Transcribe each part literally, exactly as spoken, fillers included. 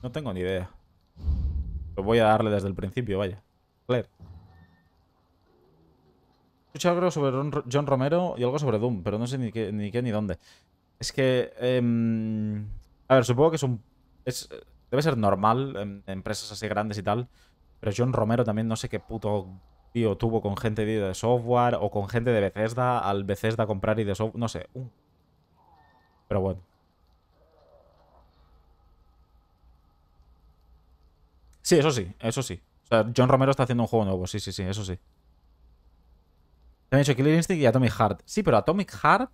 No tengo ni idea. Pero voy a darle desde el principio, vaya. Claire. He escuchado algo sobre Ron- John Romero y algo sobre Doom, pero no sé ni qué ni, qué, ni dónde. Es que... em, a ver, supongo que es un... Es, debe ser normal en empresas así grandes y tal. Pero John Romero también no sé qué puto tío tuvo con gente de software o con gente de Bethesda al Bethesda comprar y de software. No sé. Uh, pero bueno. Sí, eso sí, eso sí. O sea, John Romero está haciendo un juego nuevo, sí, sí, sí, eso sí. Te han hecho Killer Instinct y Atomic Heart. Sí, pero Atomic Heart...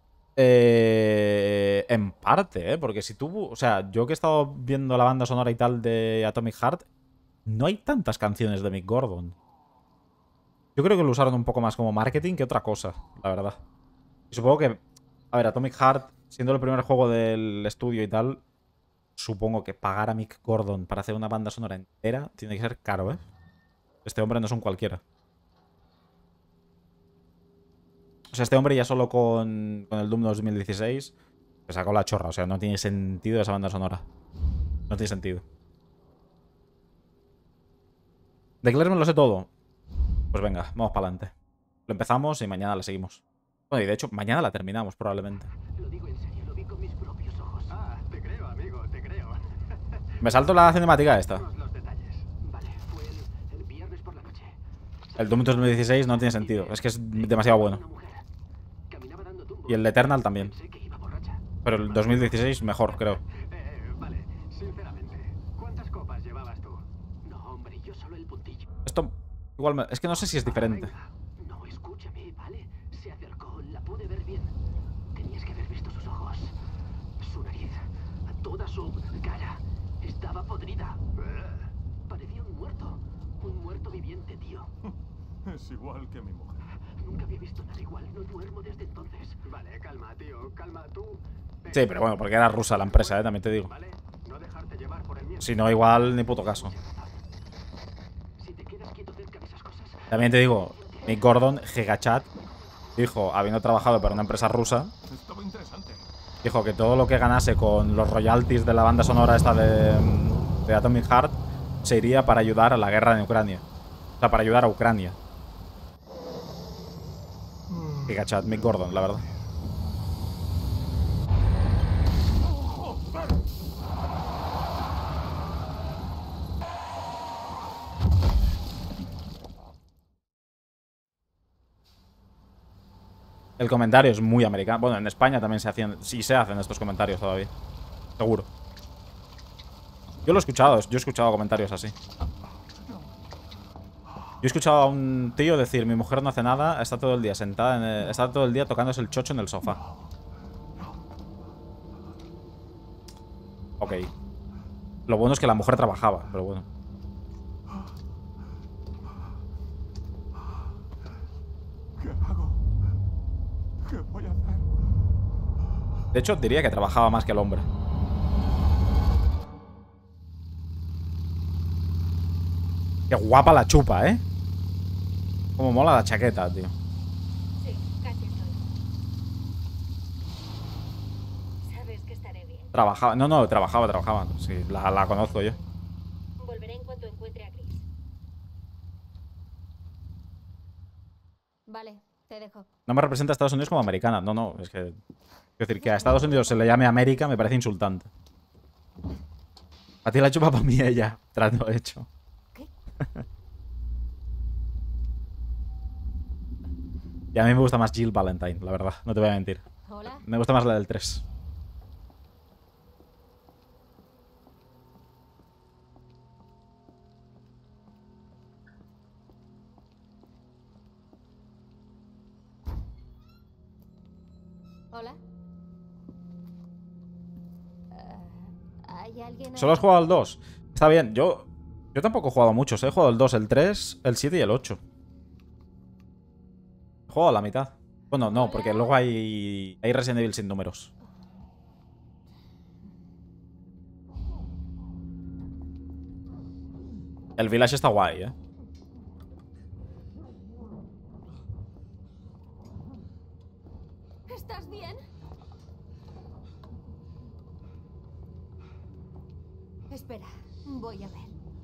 eh, en parte, ¿eh? Porque si tú... O sea, yo que he estado viendo la banda sonora y tal de Atomic Heart, no hay tantas canciones de Mick Gordon. Yo creo que lo usaron un poco más como marketing que otra cosa, la verdad. Y supongo que... A ver, Atomic Heart, siendo el primer juego del estudio y tal, supongo que pagar a Mick Gordon para hacer una banda sonora entera tiene que ser caro, ¿eh? Este hombre no es un cualquiera. O sea, este hombre ya solo con, con el Doom dos mil dieciséis se sacó la chorra. O sea, no tiene sentido esa banda sonora. No tiene sentido. De Claire me lo sé todo. Pues venga, vamos para adelante. Lo empezamos y mañana la seguimos. Bueno, y de hecho, mañana la terminamos probablemente. Lo digo en serio, lo vi con mis propios ojos. Ah, te creo, amigo, te creo. Me salto la cinemática esta. Dinos los detalles. Vale, fue el, el viernes por la noche. El Doom dos mil dieciséis no tiene sentido. Es que es demasiado bueno. Una mujer. Caminaba dando tumbos. Y el de Eternal también. Pensé que iba borracha. Pero el dos mil dieciséis mejor, creo. Eh, vale, sinceramente, ¿cuántas copas llevabas tú? No, hombre, yo solo el puntillo. Esto igual me... Es que no sé si es diferente. Venga. No, escúchame, ¿vale? Se acercó, la pude ver bien. Tenías que haber visto sus ojos. Su nariz. Toda su cara. Estaba podrida. Parecía un muerto. Un muerto viviente, tío. Es igual que mi mujer. Nunca había visto nada igual. No duermo desde entonces. Vale, calma, tío, calma, tú. Eh, Sí, pero bueno, porque era rusa la empresa, ¿eh? También te digo. Vale, no dejarte llevar por el miedo. Si no, igual ni puto caso. Si te quedas quieto cerca de esas cosas, También te digo, Mick Gordon, Gigachat, dijo, habiendo trabajado para una empresa rusa, Estaba interesante. dijo que todo lo que ganase con los royalties de la banda sonora esta de, de Atomic Heart se iría para ayudar a la guerra en Ucrania. O sea, para ayudar a Ucrania. Gigachat, Mick Gordon, la verdad. El comentario es muy americano. Bueno, en España también se hacían... Sí se hacen estos comentarios todavía. Seguro. Yo lo he escuchado. Yo he escuchado comentarios así. Yo he escuchado a un tío decir: mi mujer no hace nada, está todo el día sentada en el, está todo el día tocándose el chocho en el sofá. Ok. Lo bueno es que la mujer trabajaba, pero bueno. ¿Qué hago? ¿Qué voy a hacer? De hecho, diría que trabajaba más que el hombre. Qué guapa la chupa, ¿eh? Como mola la chaqueta, tío. Sí, casi estoy. Sabes que estaré bien. Trabajaba... No, no, trabajaba, trabajaba. Sí, la, la conozco yo. Volveré en cuanto encuentre a Chris. Vale, te dejo. No me representa a Estados Unidos como americana. No, no, es que... Es decir, que a Estados Unidos se le llame América me parece insultante. A ti la chupa para mí ella. Trato hecho. ¿Qué? Y a mí me gusta más Jill Valentine, la verdad. No te voy a mentir. Hola. Me gusta más la del tres. Hola. Eh, ¿Hay alguien? ¿Solo has jugado al dos? Está bien, yo... Yo tampoco he jugado muchos, ¿eh? He jugado el dos, el tres, el siete y el ocho. He jugado a la mitad. Bueno, no, porque luego hay... Hay Resident Evil sin números. El Village está guay, ¿eh? ¿Estás bien? Espera, voy a ver.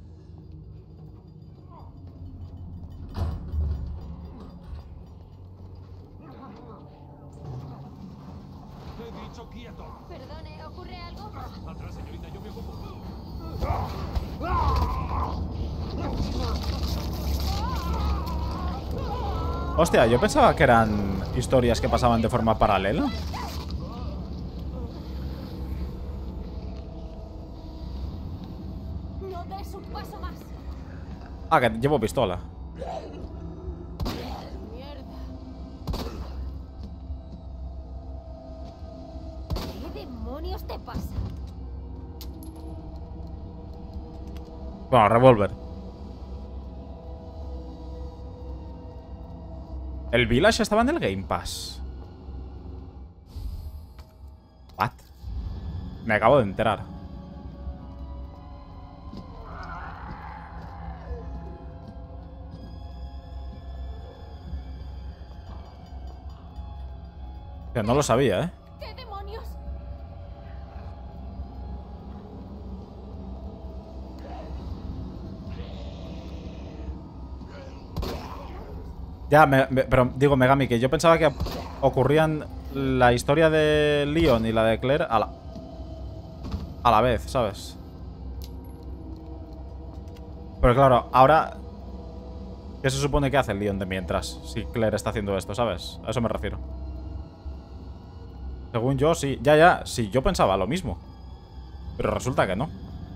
He dicho quieto. Perdone, ¿ocurre algo? Atrás, señorita, yo me ocupo. Hostia, yo pensaba que eran historias que pasaban de forma paralela. No des un paso más. Ah, que llevo pistola. Mierda. ¿Qué demonios te pasa? Bueno, revólver. El Village estaba en el Game Pass. What? Me acabo de enterar. Que no lo sabía, ¿eh? ¿Qué demonios? Ya, me- me- pero digo, Megami, que yo pensaba que ocurrían la historia de Leon y la de Claire a la, a la vez, ¿sabes? Pero claro, ahora... ¿Qué se supone que hace el Leon de mientras? Si Claire está haciendo esto, ¿sabes? A eso me refiero. Según yo, sí. Ya, ya, sí, yo pensaba lo mismo. Pero resulta que no.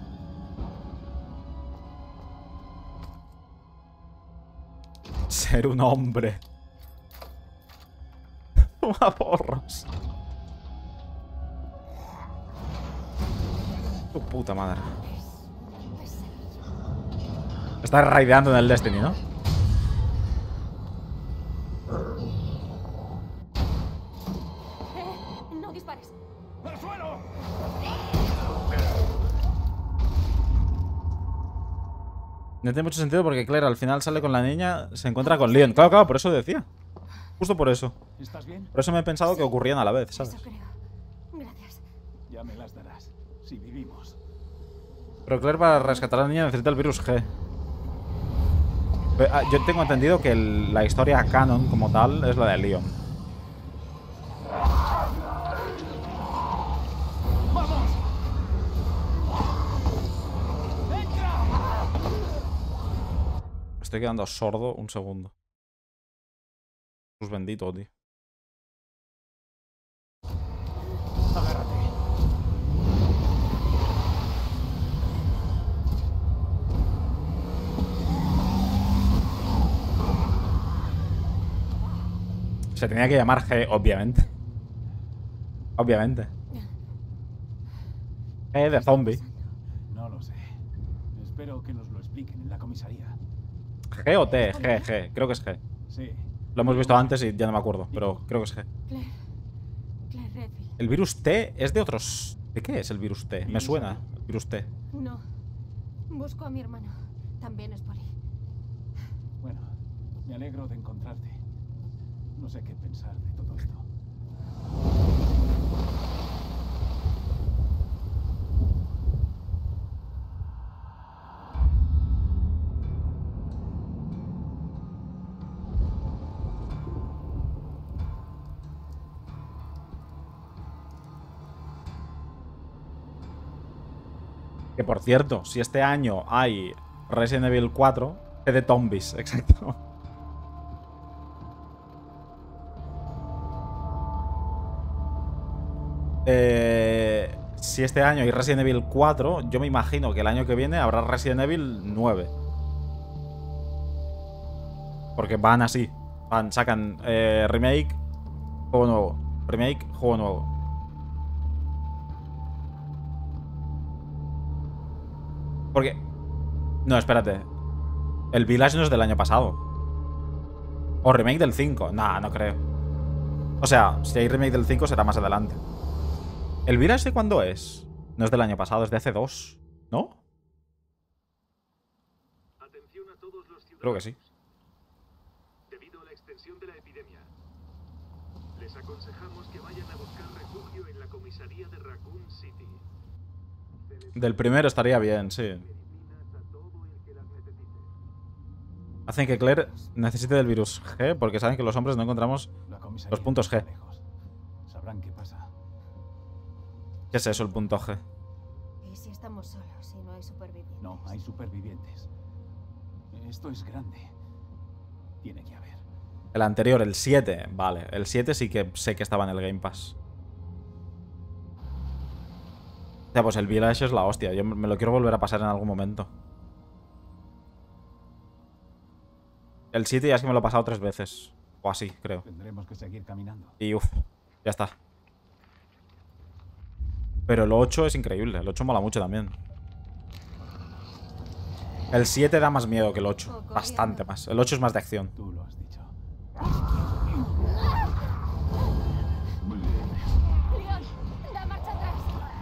Ser un hombre. Toma porros. Tu puta madre. Está raideando en el Destiny, ¿no? Eh, no dispares. ¡Al suelo! No tiene mucho sentido porque Claire al final sale con la niña, se encuentra con Leon. Claro, claro, por eso decía. Justo por eso. ¿Estás bien? Por eso me he pensado que ocurrían a la vez, Eso ¿sabes? creo. Gracias. Ya me las darás. Si vivimos. Pero Claire para rescatar a la niña necesita el virus G. Pero, ah, yo tengo entendido que el- la historia canon como tal es la de Leon. Me estoy quedando sordo un segundo. Jesús bendito, tío. Agárrate. Se tenía que llamar G, obviamente. Obviamente. G de zombie. No lo sé. Espero que nos lo expliquen en la comisaría. ¿G o T? G, G. Creo que es G. Sí. Lo hemos visto antes y ya no me acuerdo, pero creo que es G. Claire. Claire Redfield. El virus T es de otros... ¿De qué es el virus T? Me suena. El virus T. No. Busco a mi hermano. También es poli. Bueno, me alegro de encontrarte. No sé qué pensar de todo esto. Que por cierto, si este año hay Resident Evil cuatro, es de zombies, exacto. Eh, si este año hay Resident Evil cuatro, yo me imagino que el año que viene habrá Resident Evil nueve. Porque van así. Van, sacan eh, remake, juego nuevo. Remake, juego nuevo. Porque... No, espérate. El Village no es del año pasado. O remake del cinco. Nah, no creo. O sea, si hay remake del cinco será más adelante. ¿El Village de cuándo es? No es del año pasado, es de hace dos. ¿No? Atención a todos los ciudadanos. Creo que sí. Debido a la extensión de la epidemia, les aconsejamos que vayan a buscar refugio en la comisaría de Raccoon City. Del primero estaría bien, sí. Hacen que Claire necesite del virus G porque saben que los hombres no encontramos La comisaría los puntos está G. lejos. Sabrán qué pasa. ¿Qué es eso, el punto G? ¿Y si estamos solos y no hay supervivientes? No, hay supervivientes. Esto es grande. Tiene que haber. El anterior, el siete. Vale, el siete sí que sé que estaba en el Game Pass. O sea, pues el Village es la hostia. Yo me lo quiero volver a pasar en algún momento. El siete ya es que me lo he pasado tres veces. O así, creo. Tendremos que seguir caminando. Y uff, ya está. Pero el ocho es increíble. El ocho mola mucho también. El siete da más miedo que el ocho. Bastante más. El ocho es más de acción. Tú lo has dicho. ¡Leon! ¡Da marcha atrás!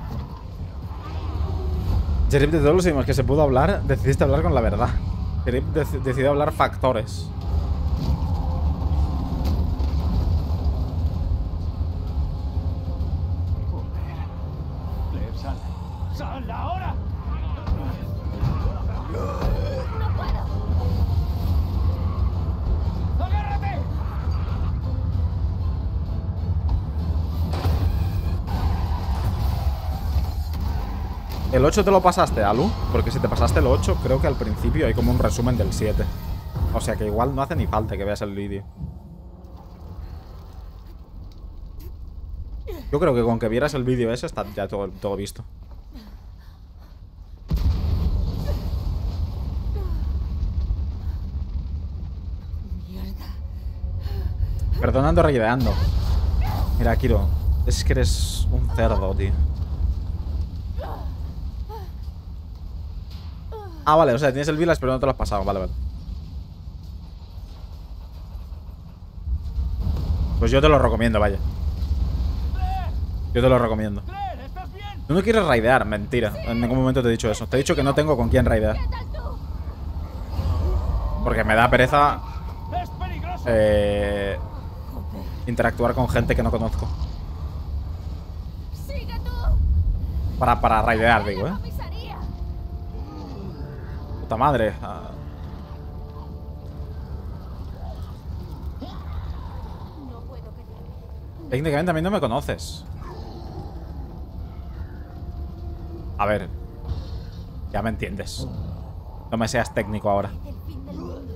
Jerip, de todos los idiomas que se pudo hablar, decidiste hablar con la verdad. Jerip dec- decidió hablar factores. Joder. Claire, sal. ¡Sal ahora! ¡No puedo! ¡Agárrate! ¿El ocho te lo pasaste, Alu? Porque si te pasaste el ocho, creo que al principio hay como un resumen del siete. O sea que igual no hace ni falta que veas el vídeo. Yo creo que con que vieras el vídeo ese está ya todo, todo visto. Mierda. Perdonando, reideando. Mira, Kiro, es que eres un cerdo, tío. Ah, vale, o sea, tienes el Village pero no te lo has pasado. Vale, vale. Pues yo te lo recomiendo, vaya. Yo te lo recomiendo. Claire, ¿estás bien? Tú no quieres raidear, mentira. En ningún momento te he dicho eso. Te he dicho que no tengo con quién raidear. ¿Qué tal tú? Porque me da pereza ¡Es peligroso! eh, interactuar con gente que no conozco. ¡Sigue tú! Para, para raidear, ¡Ve a digo, la ¿eh? comisaría! Puta madre. Ah, No puedo quedarme. técnicamente a mí no me conoces. A ver. Ya me entiendes. No me seas técnico ahora. El fin del mundo.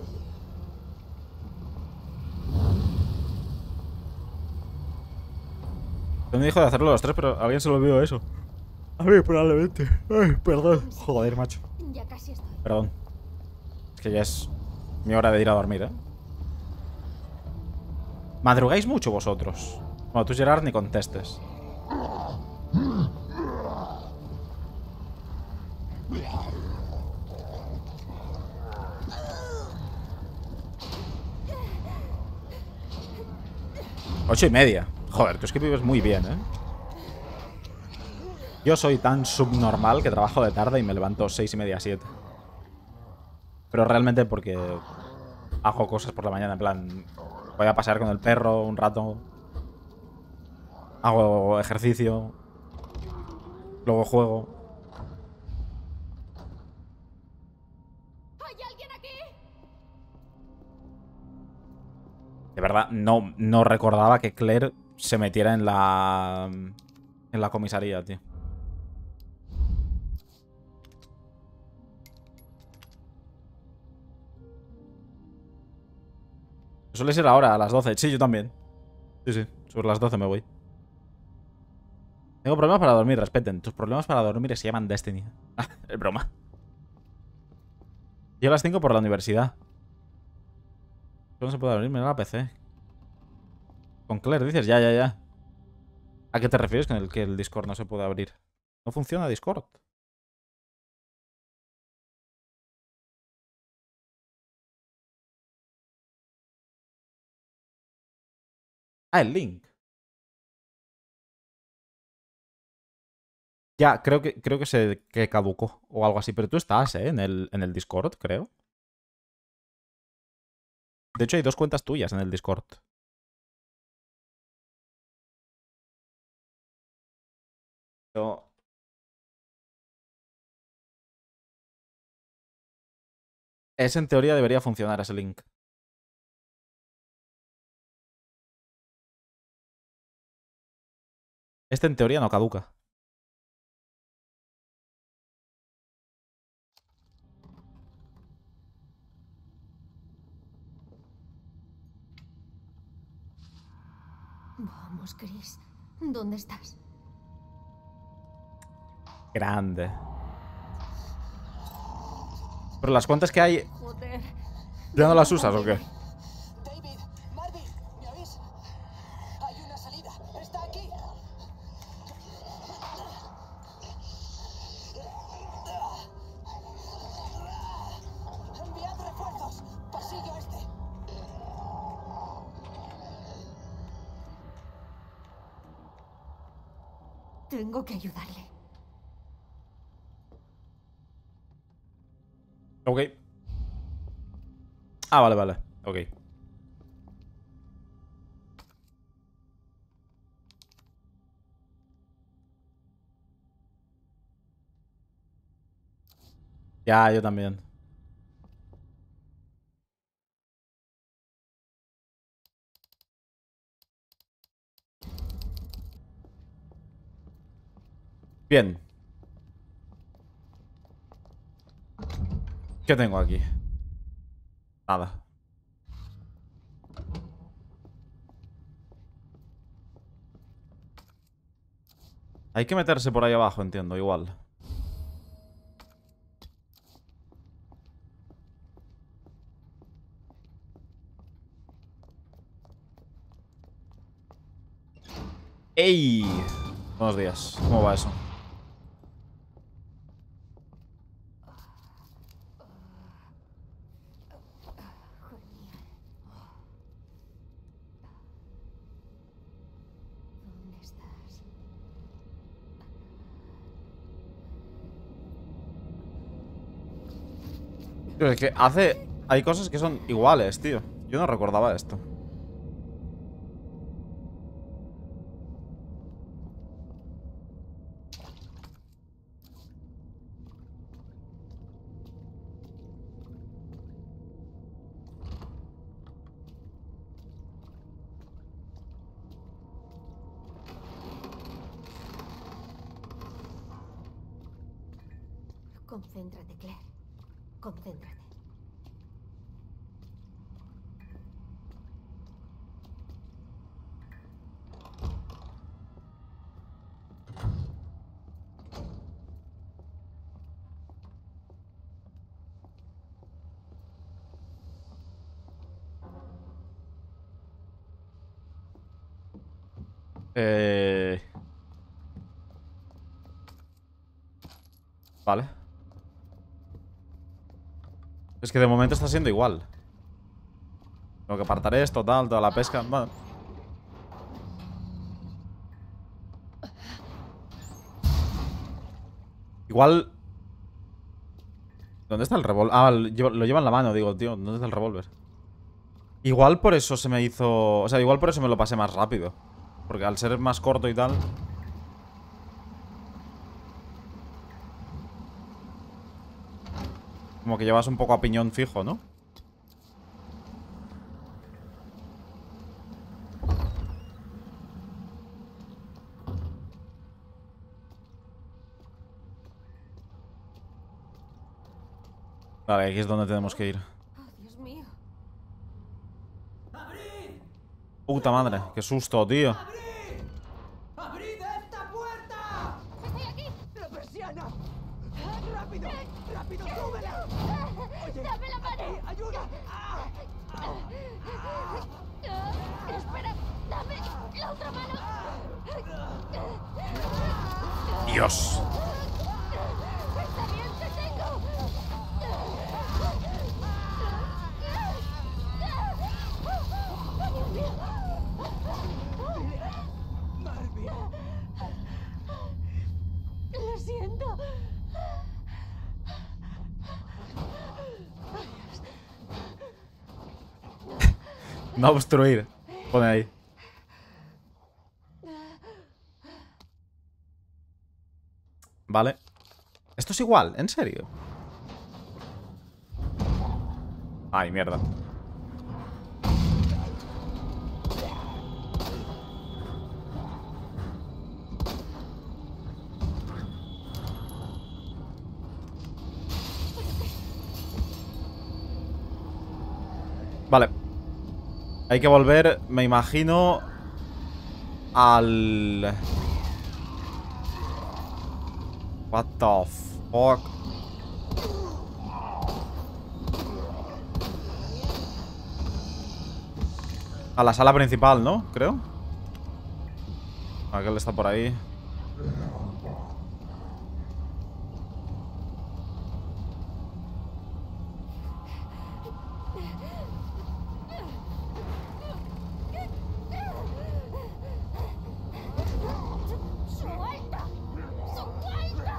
Yo me dijo de hacerlo los tres, pero a alguien se lo olvidó eso. A mí, probablemente. Ay, perdón. Joder, macho. Ya casi estoy. Perdón. Es que ya es mi hora de ir a dormir, ¿eh? ¿Madrugáis mucho vosotros? Bueno, tú, Gerard, ni contestes. Ocho y media. Joder, tú es que vives muy bien, ¿eh? Yo soy tan subnormal que trabajo de tarde y me levanto seis y media, siete. Pero realmente porque hago cosas por la mañana, en plan, voy a pasear con el perro un rato, hago ejercicio, luego juego. ¿Hay alguien aquí? De verdad, no, no recordaba que Claire se metiera en la en la comisaría, tío. Suele ser ahora, a las doce. Sí, yo también. Sí, sí, sobre las doce me voy. Tengo problemas para dormir, respeten. Tus problemas para dormir se llaman Destiny. Ah, es broma. Yo a las cinco por la universidad. No se puede abrir, mira la P C. Con Claire dices, ya, ya, ya. ¿A qué te refieres con el que el Discord no se puede abrir? ¿No funciona Discord? Ah, el link. Ya, creo que, creo que se que caducó o algo así. Pero tú estás, ¿eh? En el, en el Discord, creo. De hecho, hay dos cuentas tuyas en el Discord. Yo Ese en teoría debería funcionar, ese link. Este en teoría no caduca. Vamos, Chris. ¿Dónde estás? Grande. Pero las cuentas que hay, Joder. ¿ya no las usas o qué? David, Marvin, ¿me oís? Hay una salida. Está aquí. Enviad refuerzos. Pasillo este. Tengo que ayudarle. Ok. Ah, vale, vale. Ok. Ya, yo también. Bien. ¿Qué tengo aquí? Nada. Hay que meterse por ahí abajo, entiendo, igual. ¡Ey! Buenos días. ¿Cómo va eso? ¿Dónde estás? Tío, es que hace... Hay cosas que son iguales, tío. Yo no recordaba esto. Concéntrate, Claire. Concéntrate. Eh... Vale. Es que de momento está siendo igual. Tengo que apartar esto, tal, toda la pesca. Bueno. Igual... ¿Dónde está el revólver? Ah, lo lleva lo lleva en la mano, digo, tío. ¿Dónde está el revólver? Igual por eso se me hizo... O sea, igual por eso me lo pasé más rápido. Porque al ser más corto y tal... Como que llevas un poco a piñón fijo, ¿no? Vale, aquí es donde tenemos que ir. Oh, Dios mío. Puta madre, qué susto, tío. ¡Abrid esta puerta! ¡Estoy aquí! ¡La persiana! ¡Rápido! ¡Rápido, súbela! Oye, ¡Dame la mano! aquí, ayuda! ¡Ah! Ah, espera, dame la otra mano. Dios. Está bien, te tengo. Marvin. Lo siento. No obstruir. Pone ahí. Vale. Esto es igual, ¿en serio? Ay, mierda. Vale. Hay que volver, me imagino, al... What the fuck? A la sala principal, ¿no? Creo. Aquel está por ahí. ¡Suelta! ¡Suelta!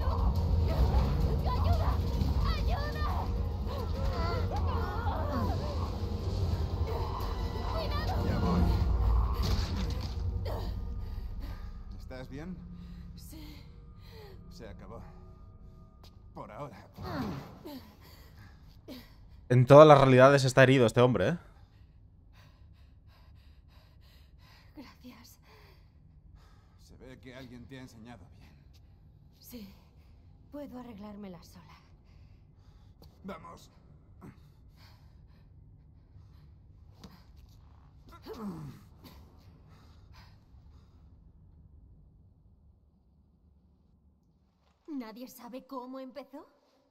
¡Ayuda! ¡Ayuda! Ya voy. ¿Estás bien? Sí. Se acabó. Por ahora. En todas las realidades está herido este hombre, ¿eh? Gracias. Se ve que alguien te ha enseñado bien. Sí. Puedo arreglármela sola. Vamos. ¿Nadie sabe cómo empezó?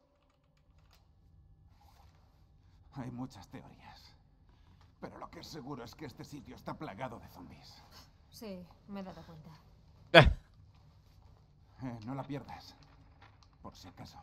Hay muchas teorías. Pero lo que es seguro es que este sitio está plagado de zombies. Sí, me he dado cuenta. Eh. Eh, no la pierdas. Por si acaso.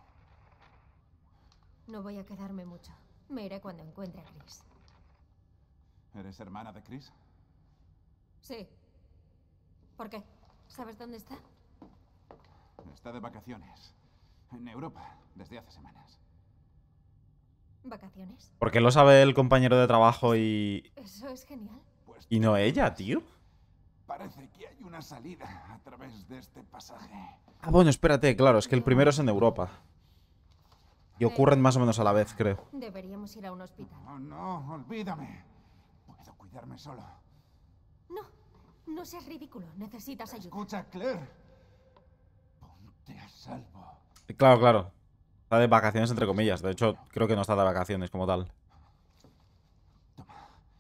No voy a quedarme mucho. Me iré cuando encuentre a Chris. ¿Eres hermana de Chris? Sí. ¿Por qué? ¿Sabes dónde está? Está de vacaciones. En Europa, desde hace semanas. ¿Vacaciones? ¿Por qué lo sabe el compañero de trabajo y... Eso es genial. Pues y no ella, tío? parece que hay una salida a través de este pasaje. Ah, bueno, espérate, claro, es que el primero es en Europa. Y ocurren más o menos a la vez, creo. Deberíamos ir a un hospital. Oh, no, olvídame. Puedo cuidarme solo. No, no seas ridículo. Necesitas ayuda. Escucha, Claire. Ponte a salvo. Claro, claro. Está de vacaciones, entre comillas. De hecho, creo que no está de vacaciones como tal. Toma.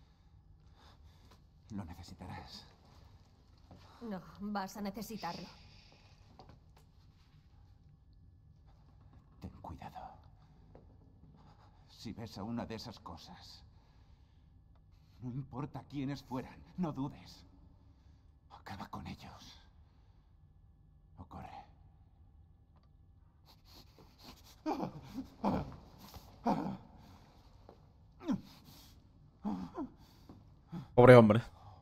Lo necesitarás. No, vas a necesitarlo. Ten cuidado. Si ves a una de esas cosas, no importa quiénes fueran, no dudes. Acaba con ellos. O corre. Pobre hombre.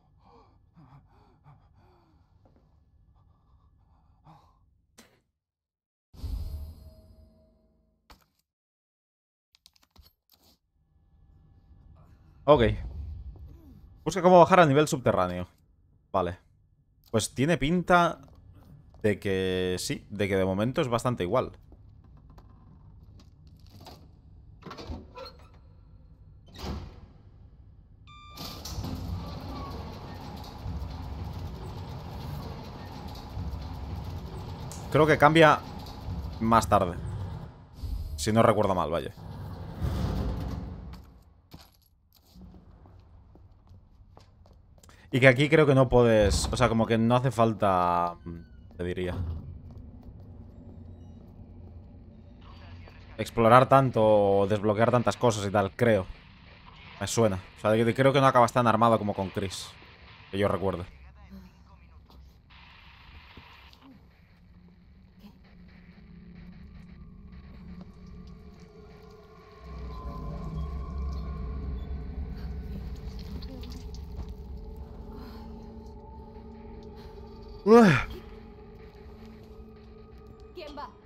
Ok. Busca cómo bajar al nivel subterráneo. Vale. Pues tiene pinta de que sí, de que de momento es bastante igual. Creo que cambia más tarde. Si no recuerdo mal, vaya. Y que aquí creo que no puedes... O sea, como que no hace falta... Te diría. Explorar tanto o desbloquear tantas cosas y tal, creo. Me suena. O sea, creo que no acabas tan armado como con Chris. Que yo recuerdo. ¿Quién va?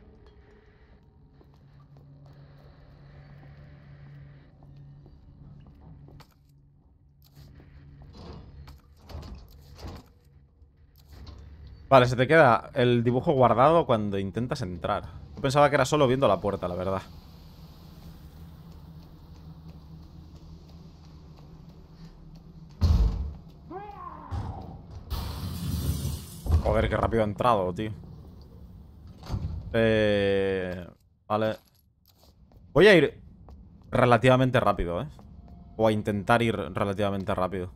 Vale, se te queda el dibujo guardado cuando intentas entrar. Yo pensaba que era solo viendo la puerta, la verdad. Joder, qué rápido ha entrado, tío. Eh, vale. Voy a ir relativamente rápido, ¿eh? O a intentar ir relativamente rápido.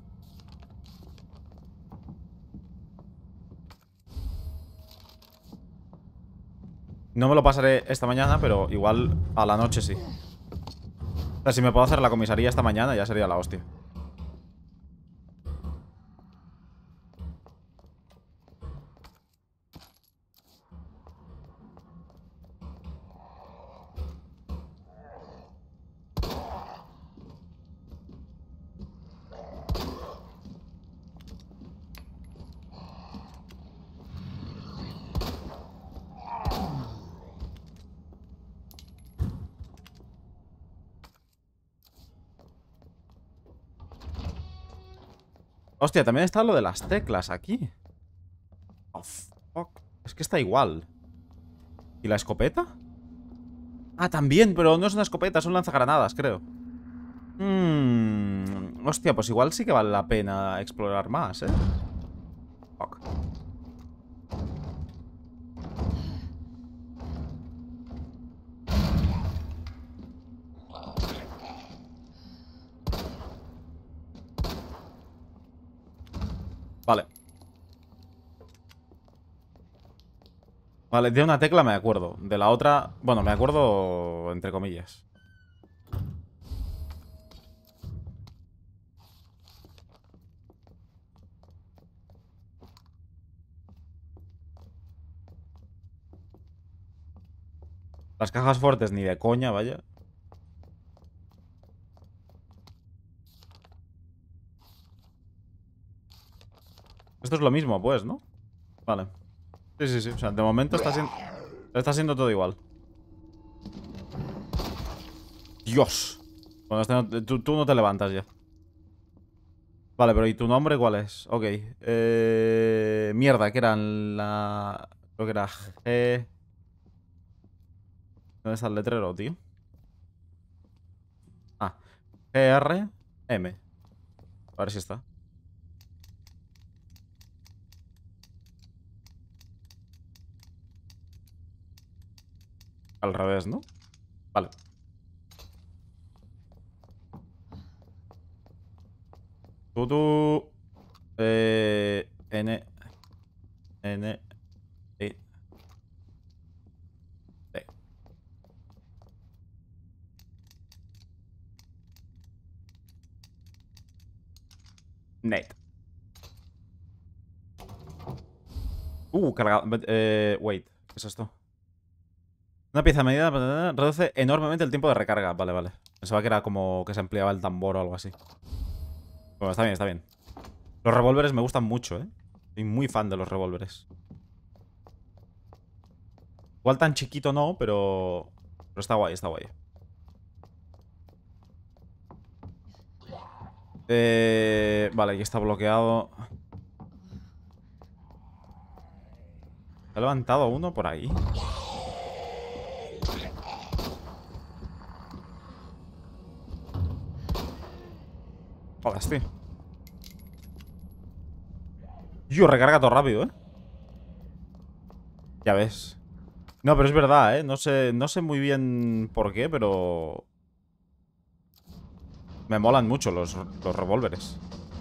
No me lo pasaré esta mañana, pero igual a la noche sí. O sea, si me puedo hacer la comisaría esta mañana ya sería la hostia. Hostia, también está lo de las teclas aquí. Oh, fuck. Es que está igual. ¿Y la escopeta? Ah, también, pero no es una escopeta, son lanzagranadas, creo. Hmm. Hostia, pues igual sí que vale la pena explorar más, ¿eh? Fuck. Vale. Vale, de una tecla me acuerdo. De la otra, bueno, me acuerdo entre comillas. Las cajas fuertes ni de coña, vaya. Esto es lo mismo, pues, ¿no? Vale. Sí, sí, sí. O sea, de momento está siendo, está siendo todo igual. Dios. Bueno, este no- tú, tú no te levantas ya. Vale, pero ¿y tu nombre cuál es? Ok. Eh, mierda, que era la... Creo que era G... ¿Dónde está el letrero, tío? Ah. G R M. A ver si está. Al revés, ¿no? Vale. Tú, tú... Eh... N... N... E... T. Net. Uh, cargado. Eh, wait. ¿Qué es esto? Una pieza a medida reduce enormemente el tiempo de recarga. Vale, vale. Pensaba que era como que se ampliaba el tambor o algo así. Bueno, está bien, está bien. Los revólveres me gustan mucho, ¿eh? Soy muy fan de los revólveres. Igual tan chiquito no, pero... Pero está guay, está guay. Eh... Vale, aquí está bloqueado. ¿Se ha levantado uno por ahí? Joder, tío. Yo, recarga todo rápido, ¿eh? Ya ves. No, pero es verdad, ¿eh? No sé, no sé muy bien por qué, pero... Me molan mucho los, los revólveres.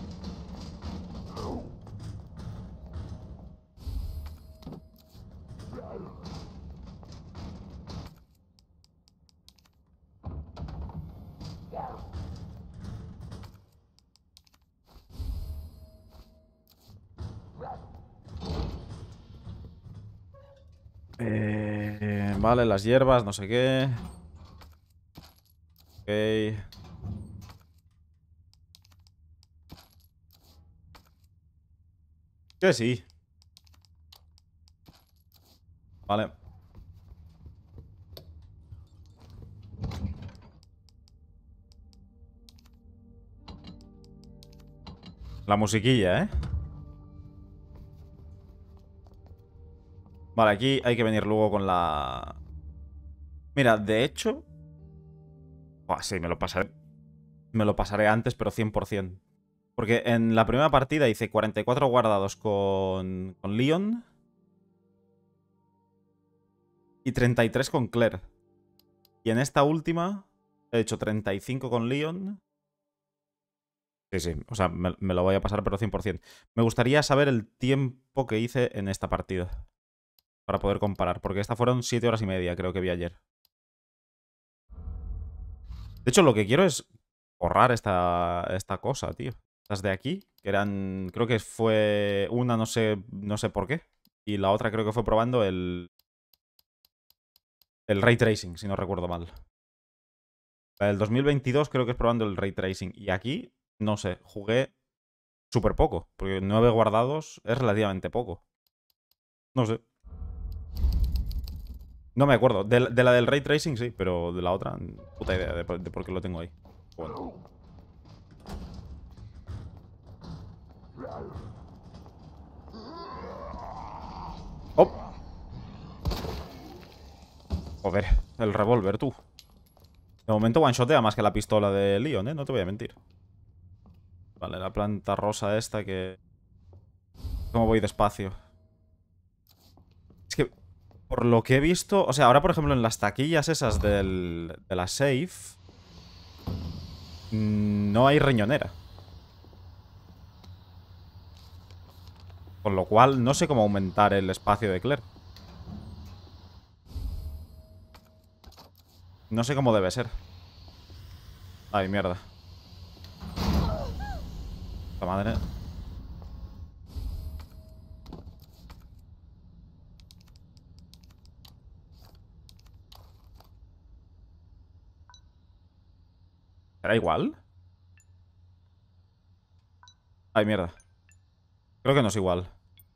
Eh, vale, las hierbas, no sé qué. Ok. Que sí. Vale. La musiquilla, ¿eh? Vale, aquí hay que venir luego con la... Mira, de hecho... Buah, sí, me lo pasaré. Me lo pasaré antes, pero cien por cien. Porque en la primera partida hice cuarenta y cuatro guardados con, con Leon y treinta y tres con Claire. Y en esta última he hecho treinta y cinco con Leon. Sí, sí, o sea, me, me lo voy a pasar pero cien por cien. Me gustaría saber el tiempo que hice en esta partida para poder comparar, porque esta fueron siete horas y media, creo que vi ayer. De hecho, lo que quiero es borrar esta, esta cosa, tío. Estas de aquí, que eran... Creo que fue una, no sé, no sé por qué. Y la otra creo que fue probando el... El Ray Tracing, si no recuerdo mal. La del dos mil veintidós creo que es probando el Ray Tracing. Y aquí, no sé, jugué súper poco. Porque nueve guardados es relativamente poco. No sé. No me acuerdo. De, de la del Ray Tracing sí, pero de la otra, puta idea de, de por qué lo tengo ahí. Bueno. ¡Oh! Joder, el revólver, tú. De momento one-shotea más que la pistola de Leon, ¿eh? No te voy a mentir. Vale, la planta rosa esta que... ¿Cómo voy despacio? Es que, por lo que he visto... O sea, ahora, por ejemplo, en las taquillas esas del, de la safe... No hay riñonera. Con lo cual, no sé cómo aumentar el espacio de Claire. No sé cómo debe ser. Ay, mierda. La madre. ¿Será igual? Ay, mierda. Creo que no es igual.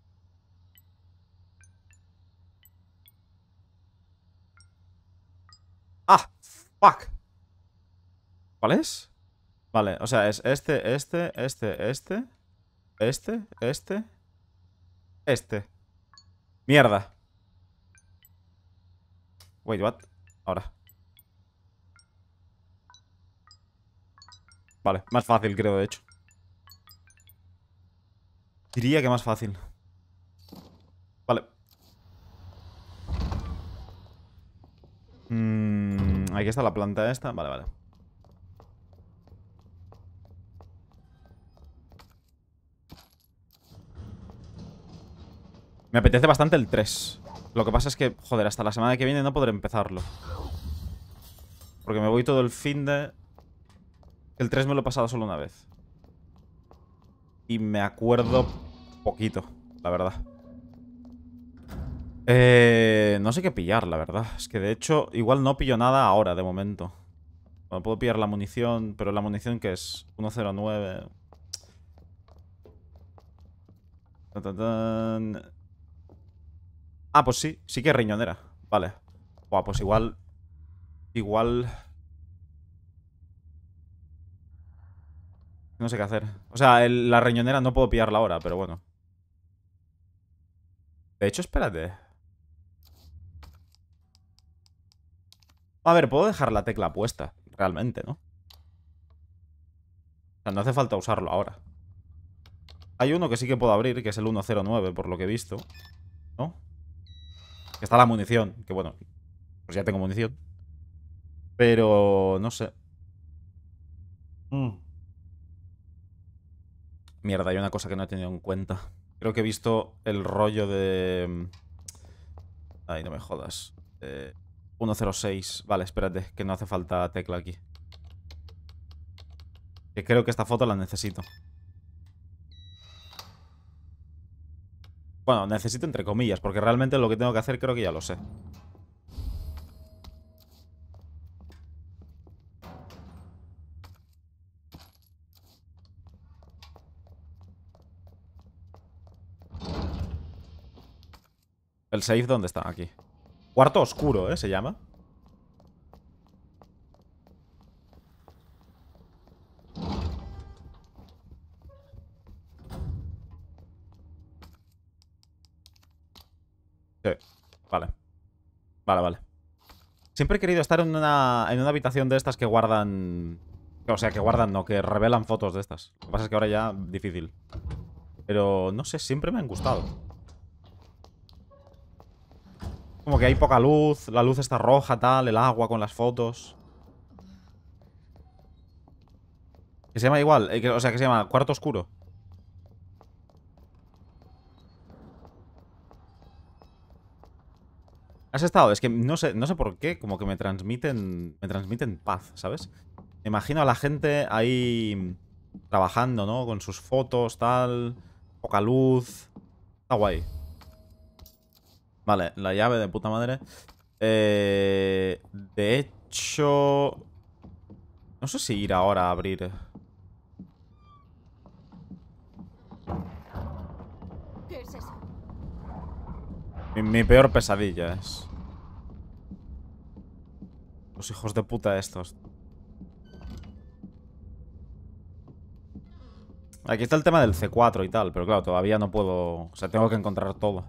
¡Ah! ¡Fuck! ¿Cuál es? Vale, o sea, es este, este, este, este, este, este, este. Mierda. Wait, what? Ahora. Vale, más fácil creo, de hecho. Diría que más fácil. Vale. Mm, aquí está la planta esta. Vale, vale. Me apetece bastante el tres. Lo que pasa es que, joder, hasta la semana que viene no podré empezarlo. Porque me voy todo el fin de... El tres me lo he pasado solo una vez. Y me acuerdo poquito, la verdad. Eh, no sé qué pillar, la verdad. Es que de hecho, igual no pillo nada ahora, de momento. Bueno, puedo pillar la munición, pero la munición que es ciento nueve. Tan, tan, tan. Ah, pues sí, sí que es riñonera. Vale. Buah, pues igual... Igual... No sé qué hacer. O sea, el- la riñonera no puedo pillarla ahora, pero bueno. De hecho, espérate. A ver, puedo dejar la tecla puesta, realmente, ¿no? O sea, no hace falta usarlo ahora. Hay uno que sí que puedo abrir, que es el ciento nueve, por lo que he visto. ¿No? Que está la munición. Que bueno, pues ya tengo munición. Pero... no sé. Mm. Mierda, hay una cosa que no he tenido en cuenta. Creo que he visto el rollo de... Ay, no me jodas. Eh, ciento seis. Vale, espérate, que no hace falta tecla aquí. Que creo que esta foto la necesito. Bueno, necesito entre comillas, porque realmente lo que tengo que hacer creo que ya lo sé. ¿El safe dónde está? Aquí. Cuarto oscuro, ¿eh? Se llama. Sí. Vale. Vale, vale. Siempre he querido estar en una, en una habitación de estas que guardan O sea, que guardan, no, que revelan fotos de estas. Lo que pasa es que ahora ya difícil. Pero no sé, siempre me han gustado. Como que hay poca luz, la luz está roja, tal, el agua con las fotos. Que se llama igual, eh, que, o sea, que se llama Cuarto Oscuro. ¿Has estado? Es que no sé, no sé por qué, como que me transmiten, me transmiten paz, ¿sabes? Me imagino a la gente ahí trabajando, ¿no? Con sus fotos, tal, poca luz. Está guay. Vale, la llave de puta madre. Eh, de hecho... No sé si ir ahora a abrir... ¿Qué es eso? Mi, mi peor pesadilla es... Los hijos de puta estos. Aquí está el tema del C cuatro y tal, pero claro, todavía no puedo... O sea, tengo que encontrar todo.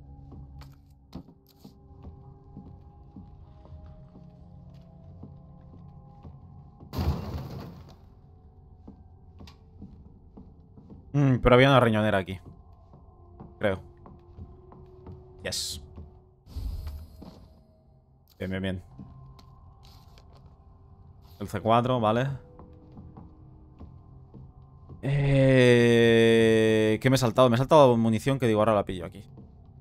Mm, pero había una riñonera aquí. Creo. Yes. Bien, bien, bien. El C cuatro, vale. Eh... ¿Qué me he saltado? Me he saltado munición que digo, ahora la pillo aquí.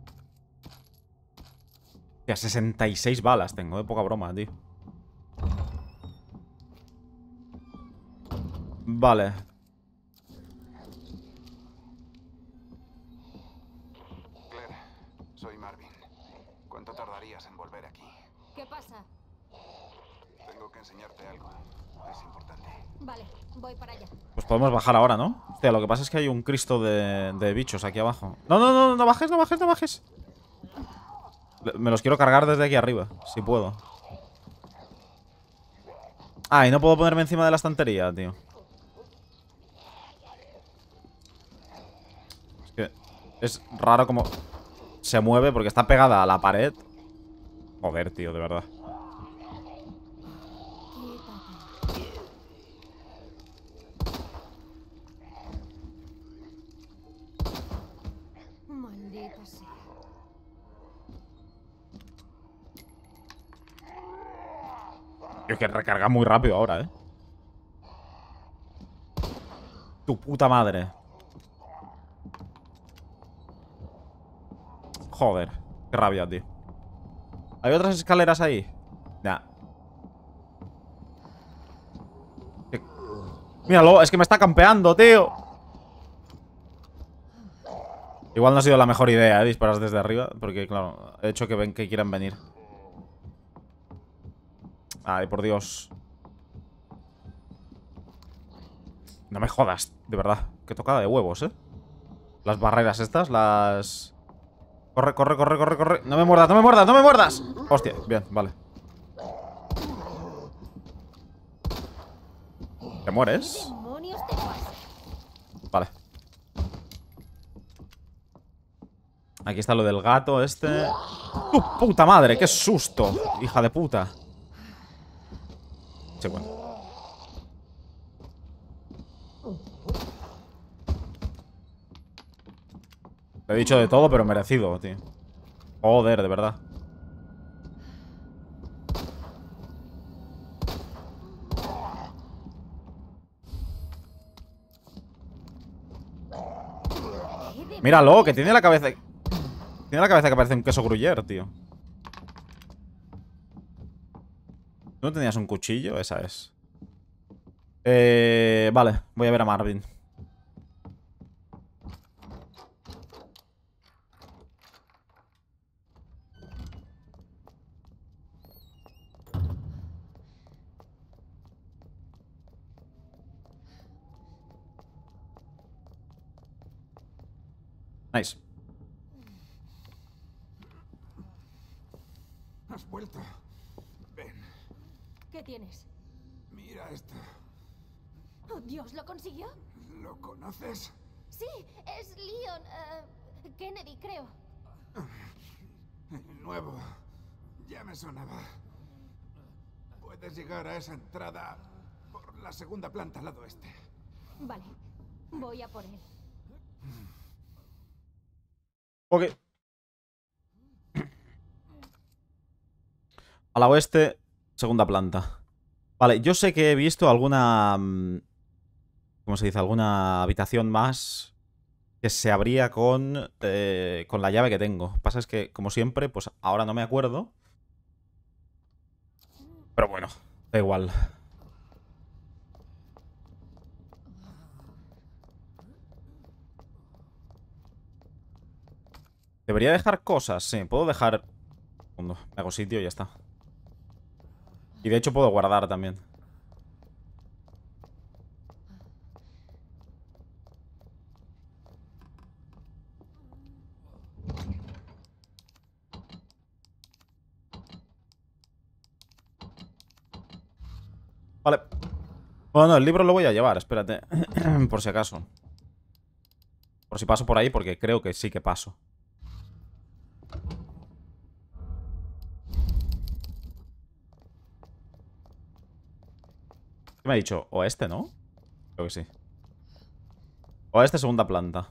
Ya, sesenta y seis balas tengo, de poca broma, tío. Vale. Claire, soy Marvin. ¿Cuánto tardarías en volver aquí? ¿Qué pasa? Tengo que enseñarte algo. Es importante. Vale, voy para allá. Pues podemos bajar ahora, ¿no? Hostia, lo que pasa es que hay un Cristo de, de bichos aquí abajo. No, no, no, no bajes, no bajes, no bajes. Me los quiero cargar desde aquí arriba, si puedo. Ah, y no puedo ponerme encima de la estantería, tío. Es que es raro como se mueve porque está pegada a la pared. Joder, tío, de verdad. Maldita sea. Es que recarga muy rápido ahora, ¿eh? Tu puta madre. Joder, qué rabia, tío. ¿Hay otras escaleras ahí? Ya. ¿Qué? Míralo, es que me está campeando, tío. Igual no ha sido la mejor idea, ¿eh? Disparar desde arriba. Porque, claro, he hecho que ven que quieran venir. Ay, por Dios. No me jodas, de verdad. Qué tocada de huevos, ¿eh? Las barreras estas, las... Corre, corre, corre, corre, corre. No me muerdas, no me muerdas, no me muerdas. Hostia, bien, vale. ¿Te mueres? ¿Qué demonios te pasa? Vale. Aquí está lo del gato este. ¡Tu puta madre! ¡Qué susto! Hija de puta. Sí, bueno. Te he dicho de todo, pero merecido, tío. Joder, de verdad. Míralo, que tiene la cabeza... Tiene la cabeza que parece un queso gruyère, tío. ¿No tenías un cuchillo? Esa es. Eh, vale, voy a ver a Marvin. Nice. Has vuelto. Ven, ¿Qué tienes? mira esto. Oh, Dios, ¿lo consiguió? ¿Lo conoces? Sí, es Leon eh, Kennedy, creo. El nuevo. Ya me sonaba. Puedes llegar a esa entrada por La segunda planta al lado oeste. Vale, voy a por él. Ok. A la oeste, segunda planta. Vale, yo sé que he visto alguna... ¿Cómo se dice? Alguna habitación más que se abría con, eh, con la llave que tengo. Lo que pasa es que, como siempre, pues ahora no me acuerdo. Pero bueno, da igual. Debería dejar cosas, sí. Puedo dejar... Me hago sitio y ya está. Y de hecho puedo guardar también. Vale. Bueno, el libro lo voy a llevar, espérate. Por si acaso. Por si paso por ahí, porque creo que sí que paso. ¿Qué me ha dicho? Oeste, ¿no? Creo que sí. Oeste, segunda planta.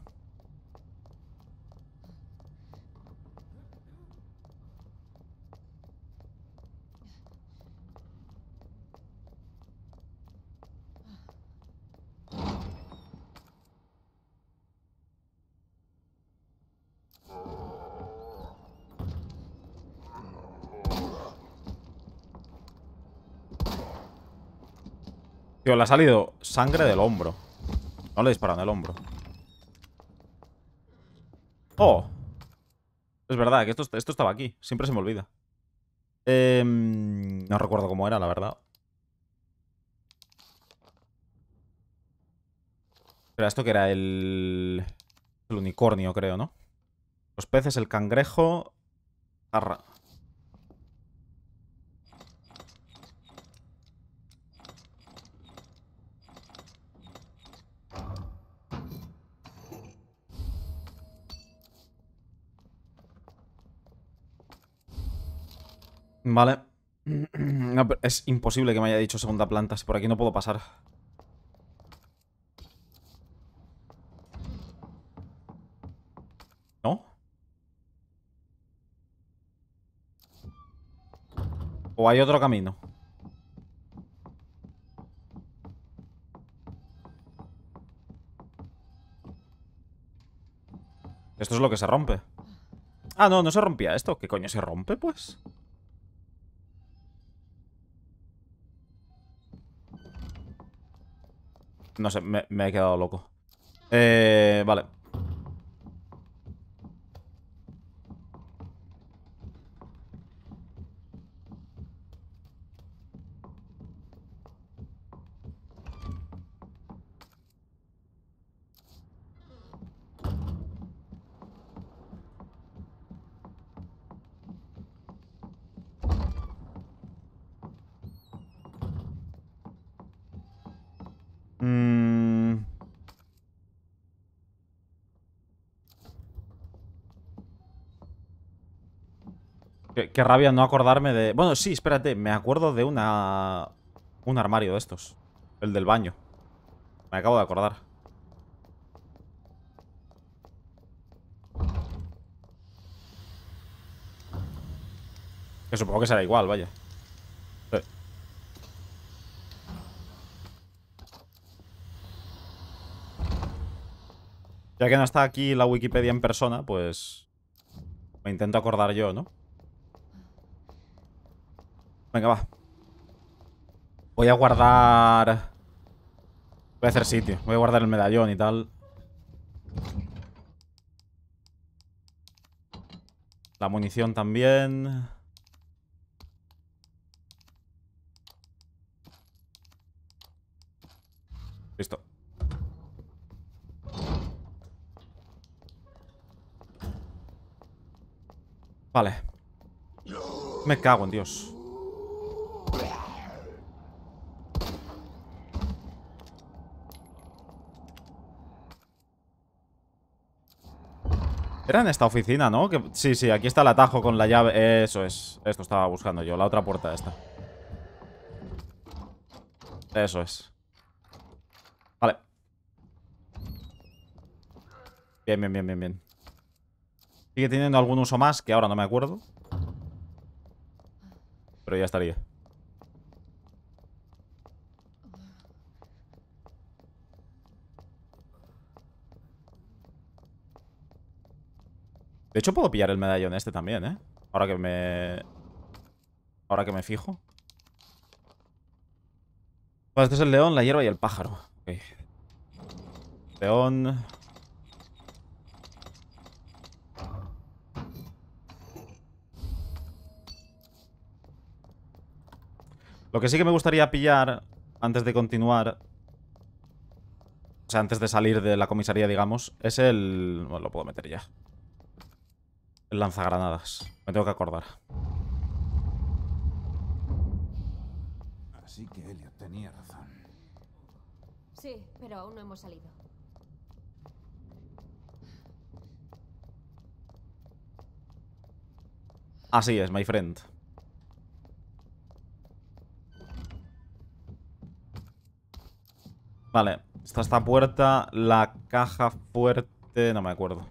Tío, le ha salido sangre del hombro. No le disparan el hombro. ¡Oh! Es verdad, que esto, esto estaba aquí. Siempre se me olvida. Eh, no recuerdo cómo era, la verdad. Pero esto que era el... El unicornio, creo, ¿no? Los peces, el cangrejo... Jarra. Vale. No, pero es imposible que me haya dicho segunda planta. Si por aquí no puedo pasar. ¿No? ¿O hay otro camino? Esto es lo que se rompe. Ah, no, no se rompía esto. ¿Qué coño se rompe, pues? No sé, me, me he quedado loco. Eh, vale. Mm. Qué, qué rabia no acordarme de... Bueno, sí, espérate. Me acuerdo de una... Un armario de estos. El del baño. Me acabo de acordar. Que supongo que será igual, vaya. Sí. Ya que no está aquí la Wikipedia en persona, pues... Me intento acordar yo, ¿no? Venga, va. Voy a guardar... Voy a hacer sitio. Voy a guardar el medallón y tal. La munición también. Listo. Vale. Me cago en Dios. Era en esta oficina, ¿no? Que... Sí, sí, aquí está el atajo con la llave. Eso es. Esto estaba buscando yo. La otra puerta esta. Eso es. Bien, bien, bien, bien, bien. Sigue teniendo algún uso más que ahora no me acuerdo. Pero ya estaría. De hecho puedo pillar el medallón este también, ¿eh? Ahora que me... Ahora que me fijo. Pues este es el león, la hierba y el pájaro. Ok. León... Lo que sí que me gustaría pillar antes de continuar, o sea, antes de salir de la comisaría, digamos, es el... Bueno, lo puedo meter ya. El lanzagranadas. Me tengo que acordar. Así que Elliot tenía razón. Sí, pero aún no hemos salido. Así es, my friend. Vale, está esta puerta, la caja fuerte, no me acuerdo.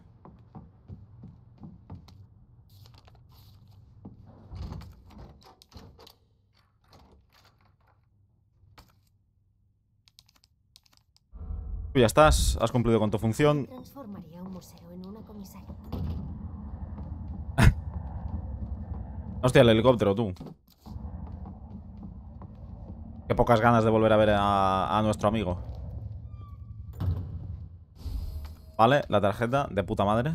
Tú ya estás, has cumplido con tu función. Transformaría un museo en una comisaría. Hostia, el helicóptero, tú. Qué pocas ganas de volver a ver a, a nuestro amigo. Vale, la tarjeta de puta madre.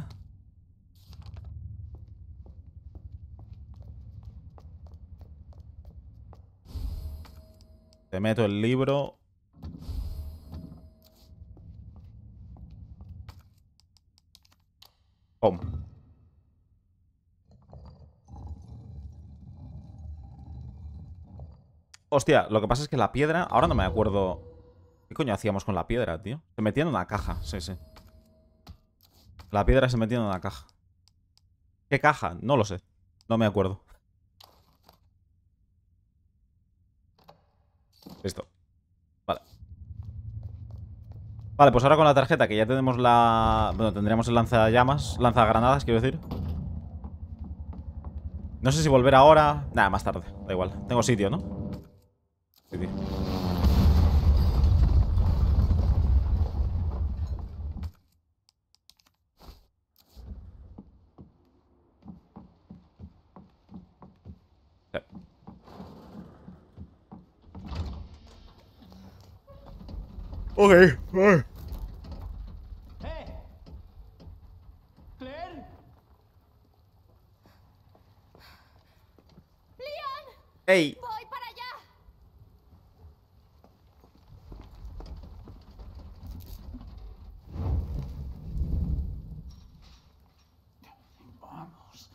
Te meto el libro. Pum. Hostia, lo que pasa es que la piedra... Ahora no me acuerdo... ¿Qué coño hacíamos con la piedra, tío? Se metía en una caja, sí, sí. La piedra se metía en una caja. ¿Qué caja? No lo sé. No me acuerdo. Listo. Vale. Vale, pues ahora con la tarjeta, que ya tenemos la... Bueno, tendríamos el lanzallamas, lanzagranadas, quiero decir. No sé si volver ahora... Nada, más tarde, da igual. Tengo sitio, ¿no? Sitio. Sí. Ok. ¡Eh! ¡Claire! ¡Ey! ¡Voy para allá! Vamos.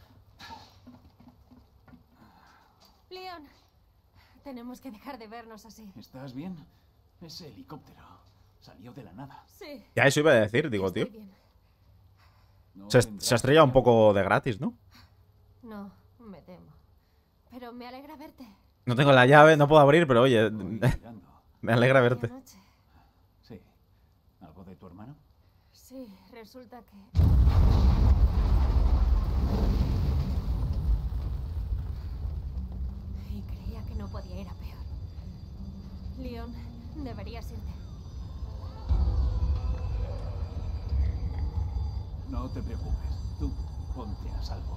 Leon, tenemos que dejar de vernos así. ¿Estás bien? Ese helicóptero salió de la nada. Sí. Ya eso iba a decir, digo, estoy tío. bien. No Se, vendrás se ha estrellado un mañana. poco de gratis, ¿no? No, me temo. Pero me alegra verte. No tengo la llave, no puedo abrir, pero oye, Voy mirando. me alegra Aquella verte. noche. Sí. ¿Algo de tu hermano? Sí, resulta que... Y creía que no podía ir a peor. Leon, deberías irte. No te preocupes. Tú ponte a salvo.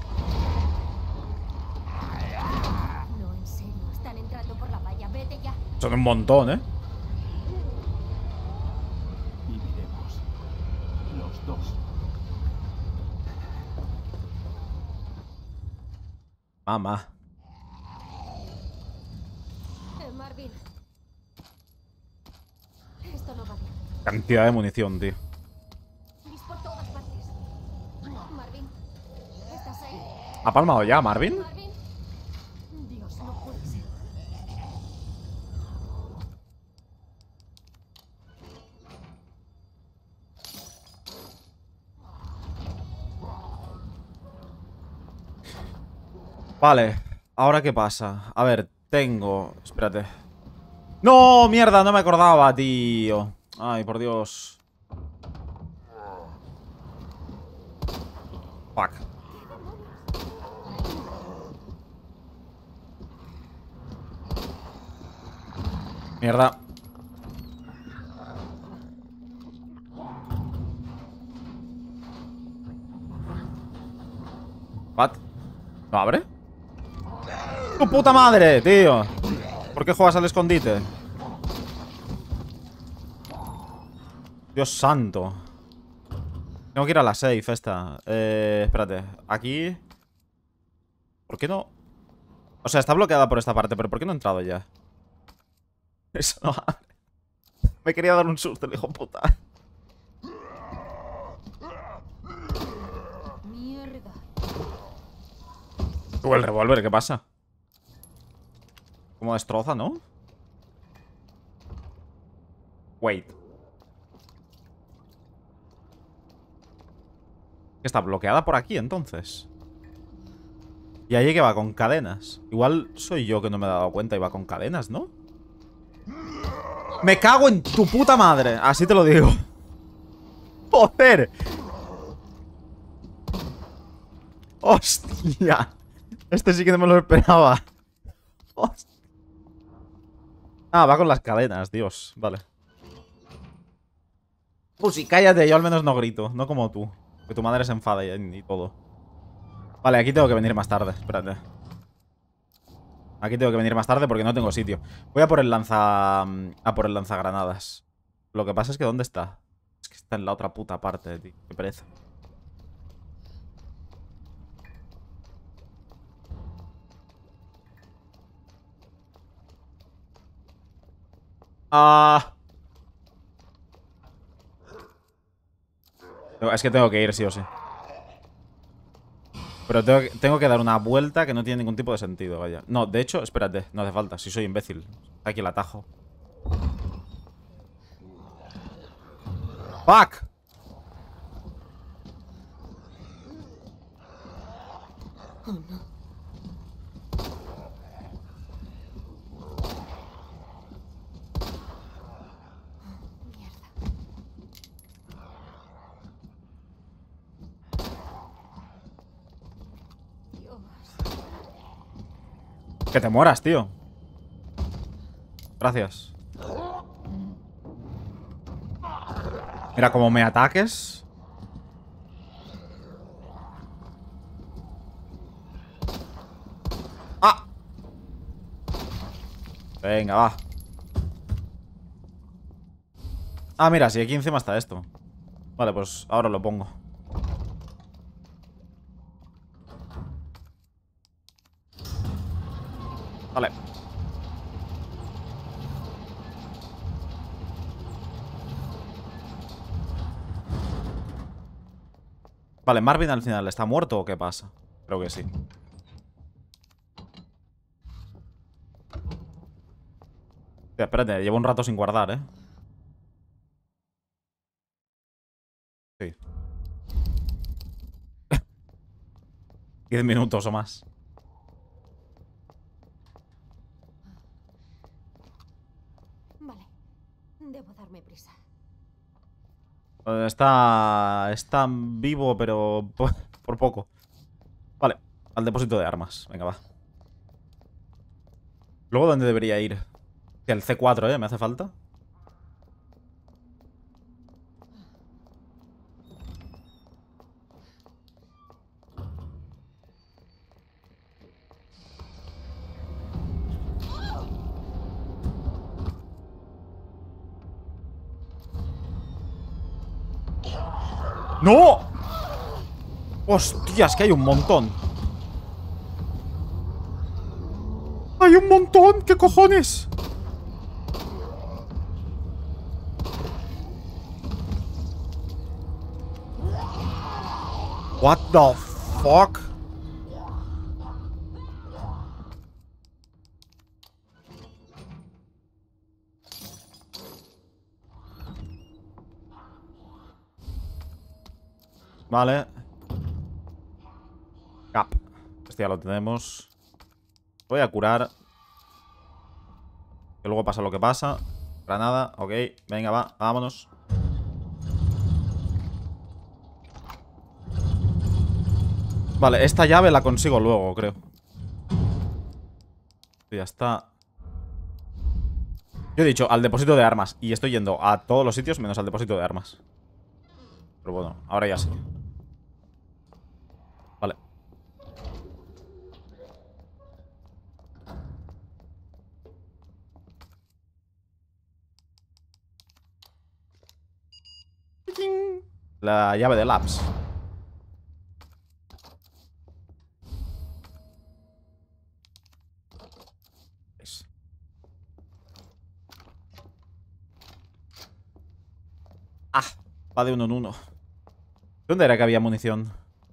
No, en serio, están entrando por la valla. Vete ya. Son un montón, ¿eh? Viviremos. Los dos. Mamá. Eh, Marvin. Esto no va bien. Cantidad de munición, tío. Dis por todas partes. Marvin, ¿estás ahí? ¿Ha palmado ya, Marvin? Marvin. Dios, no puede ser. Vale, ¿ahora qué pasa? A ver, tengo... Espérate. ¡No! ¡Mierda! No me acordaba, tío. Ay, por Dios. Fuck. Mierda. What? ¿No abre? ¡Tu puta madre, tío! ¿Por qué juegas al escondite? Dios santo. Tengo que ir a la safe esta. Eh, espérate. Aquí... ¿Por qué no? O sea, está bloqueada por esta parte, pero ¿por qué no he entrado ya? Eso no abre. Me quería dar un susto, el hijo puta. Mierda. Tú, el revólver, ¿qué pasa? Como destroza, ¿no? Wait. Está bloqueada por aquí, entonces. Y allí que va con cadenas. Igual soy yo que no me he dado cuenta y va con cadenas, ¿no? ¡Me cago en tu puta madre! Así te lo digo. ¡Joder! ¡Hostia! Este sí que no me lo esperaba. ¡Hostia! Ah, va con las cadenas, Dios. Vale. Pussy, cállate, yo al menos no grito. No como tú. Que tu madre se enfada y, y todo. Vale, aquí tengo que venir más tarde. Espérate. Aquí tengo que venir más tarde porque no tengo sitio. Voy a por el lanza... A por el lanzagranadas. Lo que pasa es que ¿dónde está? Es que está en la otra puta parte, tío. Qué pereza. Ah... Es que tengo que ir, sí o sí. Pero tengo que, tengo que dar una vuelta que no tiene ningún tipo de sentido, vaya. No, de hecho, espérate, no hace falta. Si soy imbécil. Aquí el atajo. ¡Fuck! Oh, no. Que te mueras, tío. Gracias. Mira, como me ataques. ¡Ah! Venga, va. Ah, mira, si aquí encima está esto. Vale, pues ahora lo pongo. Vale. Vale, Marvin al final, ¿está muerto o qué pasa? Creo que sí. Tío, espérate, llevo un rato sin guardar, ¿eh? Sí. Diez minutos o más. Vale. Debo darme prisa. Está... Está vivo, pero por, por poco. Vale, al depósito de armas. Venga, va. Luego, ¿dónde debería ir? El C cuatro, ¿eh? ¿Me hace falta? ¡No! ¡Hostias! Que hay un montón. ¡Hay un montón! ¿Qué cojones? What the fuck? Vale. Cap. Este ya lo tenemos. Voy a curar. Que luego pasa lo que pasa. Granada, ok. Venga, va, vámonos. Vale, esta llave la consigo luego, creo. Ya está. Yo he dicho al depósito de armas. Y estoy yendo a todos los sitios menos al depósito de armas. Pero bueno, ahora ya sí. Vale. La llave de labs. Ah, va de uno en uno. ¿Dónde era que había munición?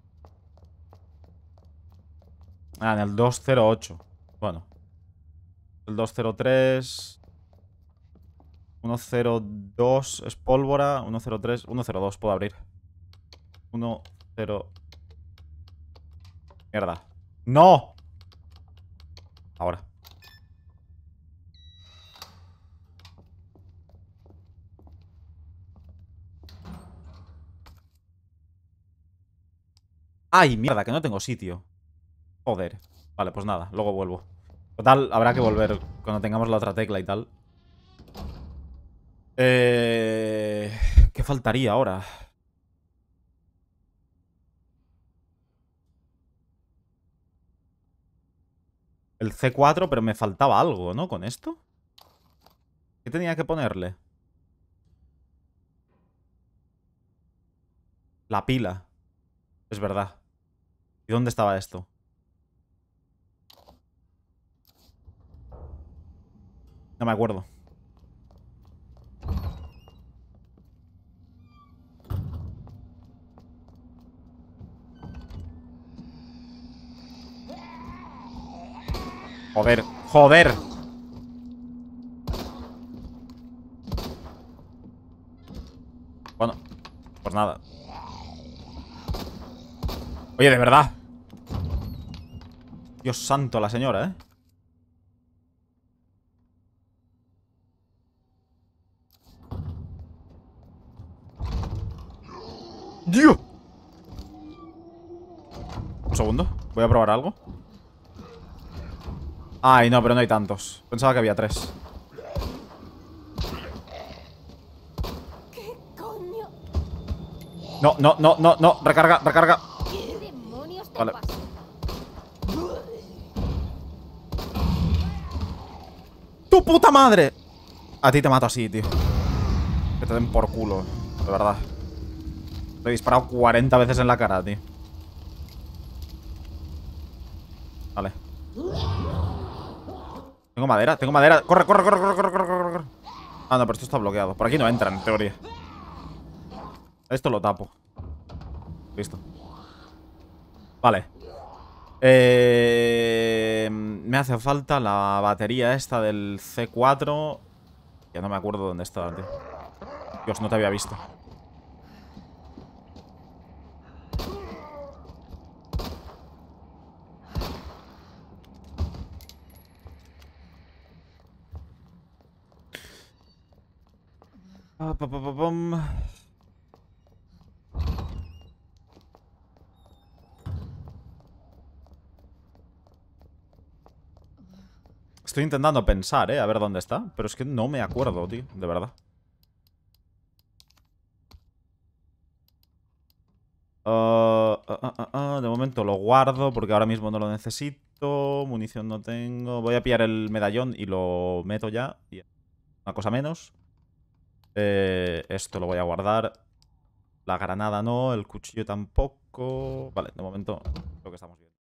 Ah, en el dos cero ocho. Bueno. El dos cero tres. uno cero dos es pólvora. uno cero tres. uno cero dos puedo abrir. uno cero. Mierda. ¡No! Ahora. ¡Ay, mierda! Que no tengo sitio. Joder. Vale, pues nada, luego vuelvo. Total, habrá que volver cuando tengamos la otra tecla y tal. Eh... ¿Qué faltaría ahora? El C cuatro, pero me faltaba algo, ¿no? Con esto. ¿Qué tenía que ponerle? La pila. Es verdad. ¿Y dónde estaba esto? No me acuerdo. Joder, joder. Bueno, pues nada. Oye, de verdad. Dios santo, la señora, ¿eh? ¡Dios! Un segundo, voy a probar algo. Ay, no, pero no hay tantos. Pensaba que había tres. ¿Qué coño? No, no, no, no, no. Recarga, recarga. ¿Qué demonios te Vale. pasa? ¡Tu puta madre! A ti te mato así, tío. Que te den por culo, de verdad. Te he disparado cuarenta veces en la cara, tío. Vale. Tengo madera, tengo madera. Corre, corre, corre, corre, corre, corre, corre, corre. Ah, no, pero esto está bloqueado. Por aquí no entran, en teoría. Esto lo tapo. Listo. Vale. Eh, me hace falta la batería esta del C cuatro. Ya no me acuerdo dónde está, tío. Dios, no te había visto. Ah, pa, pa, pa, pam. Estoy intentando pensar, eh, a ver dónde está. Pero es que no me acuerdo, tío, de verdad. Uh, uh, uh, uh, uh, de momento lo guardo porque ahora mismo no lo necesito. Munición no tengo. Voy a pillar el medallón y lo meto ya. Una cosa menos. Eh, esto lo voy a guardar. La granada no, el cuchillo tampoco. Vale, de momento lo que estamos viendo.